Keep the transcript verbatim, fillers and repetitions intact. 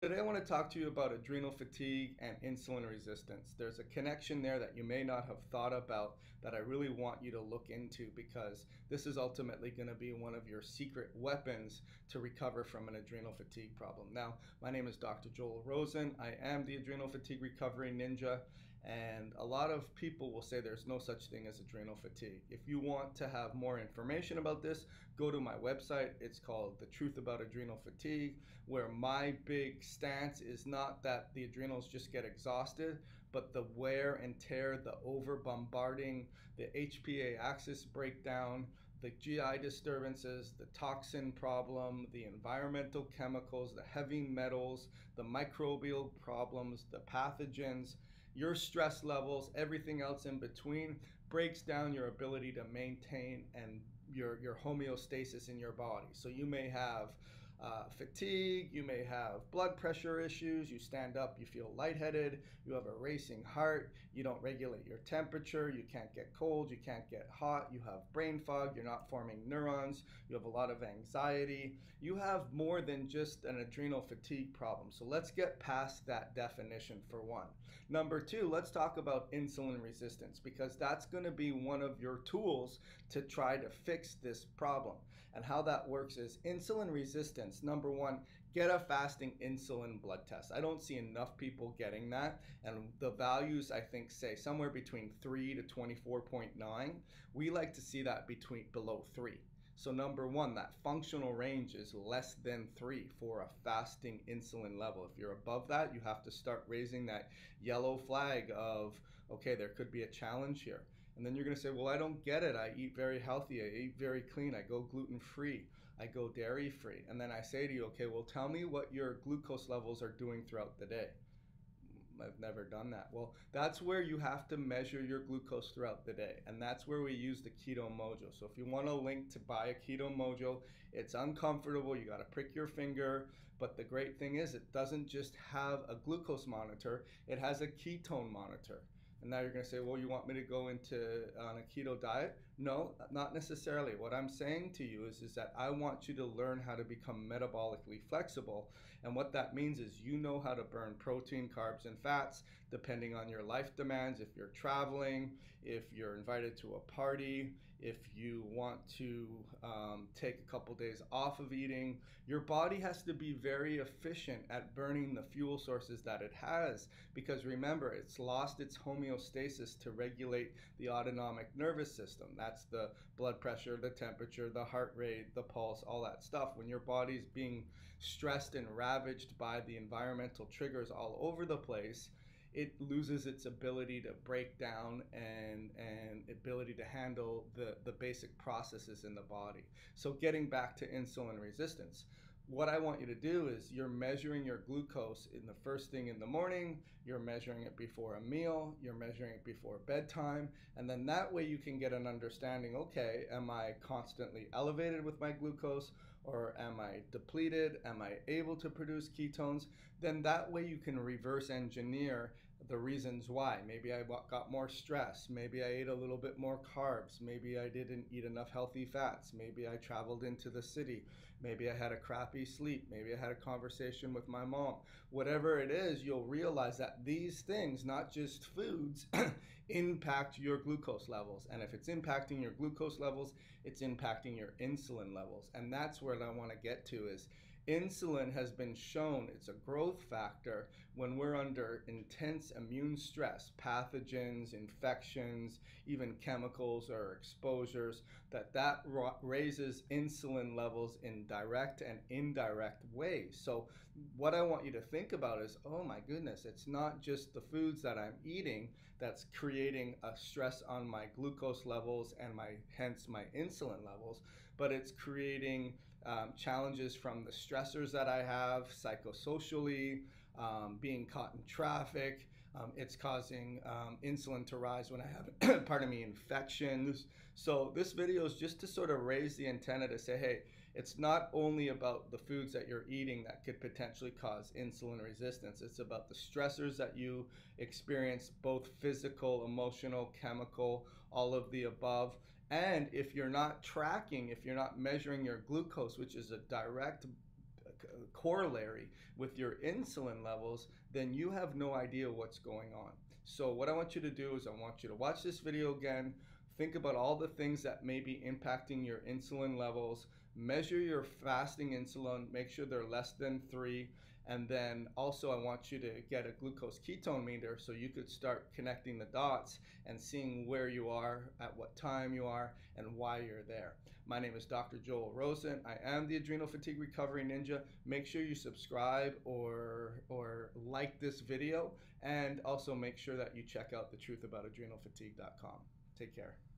Today I want to talk to you about adrenal fatigue and insulin resistance. There's a connection there that you may not have thought about that I really want you to look into, because this is ultimately going to be one of your secret weapons to recover from an adrenal fatigue problem. Now, my name is Doctor Joel Rosen. I am the adrenal fatigue recovery ninja, and a lot of people will say there's no such thing as adrenal fatigue. If you want to have more information about this, go to my website. It's called The Truth About Adrenal Fatigue, where my big stance is not that the adrenals just get exhausted, but the wear and tear, the over bombarding, the H P A axis breakdown, the G I disturbances, the toxin problem, the environmental chemicals, the heavy metals, the microbial problems, the pathogens, your stress levels, everything else in between breaks down your ability to maintain and your, your homeostasis in your body. So you may have uh, fatigue, you may have blood pressure issues, you stand up, you feel lightheaded, you have a racing heart, you don't regulate your temperature, you can't get cold, you can't get hot, you have brain fog, you're not forming neurons, you have a lot of anxiety. You have more than just an adrenal fatigue problem. So let's get past that definition for one. Number two, let's talk about insulin resistance, because that's going to be one of your tools to try to fix this problem. And how that works is insulin resistance. Number one, get a fasting insulin blood test. I don't see enough people getting that, and the values I think say somewhere between three to twenty-four point nine. We like to see that between below three. So number one, that functional range is less than three for a fasting insulin level. If you're above that, you have to start raising that yellow flag of, okay, there could be a challenge here. And then you're going to say, well, I don't get it. I eat very healthy. I eat very clean. I go gluten-free. I go dairy-free. And then I say to you, okay, well, tell me what your glucose levels are doing throughout the day. I've never done that. Well, that's where you have to measure your glucose throughout the day, and that's where we use the Keto Mojo. So if you want a link to buy a Keto Mojo, it's uncomfortable, you got to prick your finger, but the great thing is it doesn't just have a glucose monitor, it has a ketone monitor. And now you're going to say, well, you want me to go into on a keto diet? No, not necessarily. What I'm saying to you is, is that I want you to learn how to become metabolically flexible. And what that means is you know how to burn protein, carbs, and fats depending on your life demands. If you're traveling, if you're invited to a party, if you want to um, take a couple days off of eating, your body has to be very efficient at burning the fuel sources that it has. Because remember, it's lost its homeostasis homeostasis to regulate the autonomic nervous system. That's the blood pressure, the temperature, the heart rate, the pulse, all that stuff. When your body's being stressed and ravaged by the environmental triggers all over the place, it loses its ability to break down and and ability to handle the, the basic processes in the body. So getting back to insulin resistance, what I want you to do is you're measuring your glucose in the first thing in the morning, you're measuring it before a meal, you're measuring it before bedtime, and then that way you can get an understanding, okay, am I constantly elevated with my glucose, or am I depleted? Am I able to produce ketones? Then that way you can reverse engineer the reasons why. Maybe I got more stress, maybe I ate a little bit more carbs, maybe I didn't eat enough healthy fats, maybe I traveled into the city, maybe I had a crappy sleep, maybe I had a conversation with my mom. Whatever it is, you'll realize that these things, not just foods, impact your glucose levels. And if it's impacting your glucose levels, it's impacting your insulin levels. And that's where I want to get to is insulin has been shown, it's a growth factor when we're under intense immune stress, pathogens, infections, even chemicals or exposures, that that raises insulin levels in direct and indirect ways. So what I want you to think about is, oh my goodness, it's not just the foods that I'm eating that's creating a stress on my glucose levels and my hence my insulin levels, but it's creating um, challenges from the stressors that I have psychosocially, um, being caught in traffic. Um, it's causing um, insulin to rise when I have, pardon me, infections. So this video is just to sort of raise the antenna to say, hey, it's not only about the foods that you're eating that could potentially cause insulin resistance. It's about the stressors that you experience, both physical, emotional, chemical, all of the above. And if you're not tracking, if you're not measuring your glucose, which is a direct corollary with your insulin levels, then you have no idea what's going on. So what I want you to do is I want you to watch this video again, think about all the things that may be impacting your insulin levels, measure your fasting insulin, make sure they're less than three, and then also I want you to get a glucose ketone meter so you could start connecting the dots and seeing where you are, at what time you are, and why you're there. My name is Doctor Joel Rosen. I am the Adrenal Fatigue Recovery Ninja. Make sure you subscribe or, or like this video, and also make sure that you check out the truth about adrenal fatigue dot com. Take care.